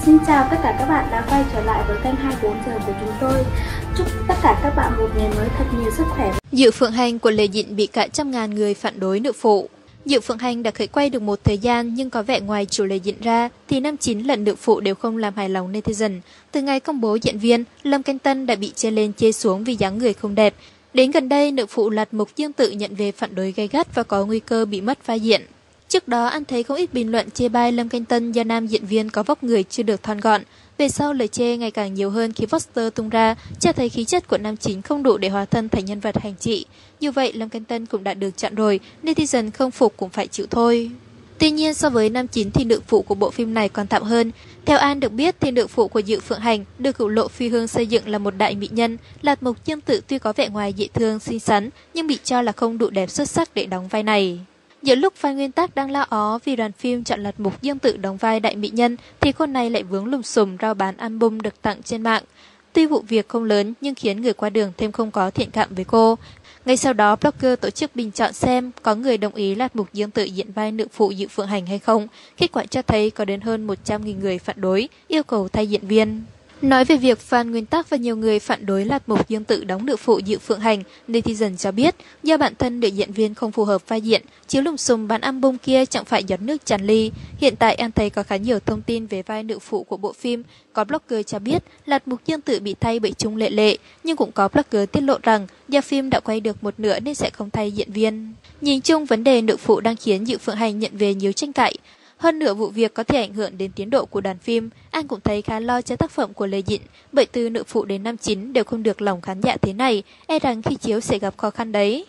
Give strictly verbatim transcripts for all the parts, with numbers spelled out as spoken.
Xin chào tất cả các bạn đã quay trở lại với kênh hai mươi bốn giờ của chúng tôi. Chúc tất cả các bạn một ngày mới thật nhiều sức khỏe. Diệu Phượng Hành của Lê Dĩnh bị cả trăm ngàn người phản đối nữ phụ. Diệu Phượng Hành đã khởi quay được một thời gian nhưng có vẻ ngoài chủ Lê Dĩnh ra thì nam chính lẫn nữ phụ đều không làm hài lòng netizen. Từ ngày công bố diễn viên, Lâm Canh Tân đã bị chê lên chê xuống vì dáng người không đẹp. Đến gần đây, nữ phụ Lạt Mục Dương tự nhận về phản đối gay gắt và có nguy cơ bị mất vai diễn. Trước đó, anh thấy không ít bình luận chê bai Lâm Canh Tân do nam diễn viên có vóc người chưa được thon gọn. Về sau, lời chê ngày càng nhiều hơn khi poster tung ra, cho thấy khí chất của nam chính không đủ để hóa thân thành nhân vật hành trị. Như vậy, Lâm Canh Tân cũng đã được chọn rồi, netizen không phục cũng phải chịu thôi. Tuy nhiên, so với nam chính thì nữ phụ của bộ phim này còn tạm hơn. Theo An được biết thì nữ phụ của Diệu Phượng Hành được cửu lộ phi hương xây dựng là một đại mỹ nhân. Lạt Mục Dương tự tuy có vẻ ngoài dễ thương, xinh xắn nhưng bị cho là không đủ đẹp xuất sắc để đóng vai này. Giữa lúc fan nguyên tắc đang la ó vì đoàn phim chọn Lạt Mục Dương tự đóng vai đại mỹ nhân thì cô này lại vướng lùm xùm rao bán album được tặng trên mạng. Tuy vụ việc không lớn nhưng khiến người qua đường thêm không có thiện cảm với cô. Ngay sau đó, blogger tổ chức bình chọn xem có người đồng ý Lạt Mục Dương tự diễn vai nữ phụ Diệu Phượng Hành hay không. Kết quả cho thấy có đến hơn một trăm nghìn người phản đối, yêu cầu thay diễn viên. Nói về việc fan nguyên tắc và nhiều người phản đối Lạt Mục Dương tự đóng nữ phụ Diệu Phượng Hành, netizen cho biết do bản thân nữ diễn viên không phù hợp vai diễn, chiếu lùm xùm bán album kia chẳng phải giọt nước tràn ly. Hiện tại anh thấy có khá nhiều thông tin về vai nữ phụ của bộ phim. Có blogger cho biết Lạt Mục Dương tự bị thay bởi Trung Lệ Lệ, nhưng cũng có blogger tiết lộ rằng do phim đã quay được một nửa nên sẽ không thay diễn viên. Nhìn chung, vấn đề nữ phụ đang khiến Diệu Phượng Hành nhận về nhiều tranh cãi. Hơn nữa vụ việc có thể ảnh hưởng đến tiến độ của đoàn phim, anh cũng thấy khá lo cho tác phẩm của Lê Dĩnh, bởi từ nữ phụ đến nam chính đều không được lòng khán giả thế này, e rằng khi chiếu sẽ gặp khó khăn đấy.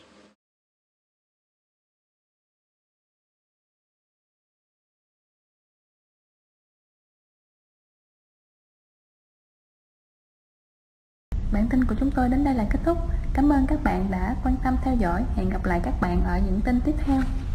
Bản tin của chúng tôi đến đây là kết thúc. Cảm ơn các bạn đã quan tâm theo dõi. Hẹn gặp lại các bạn ở những tin tiếp theo.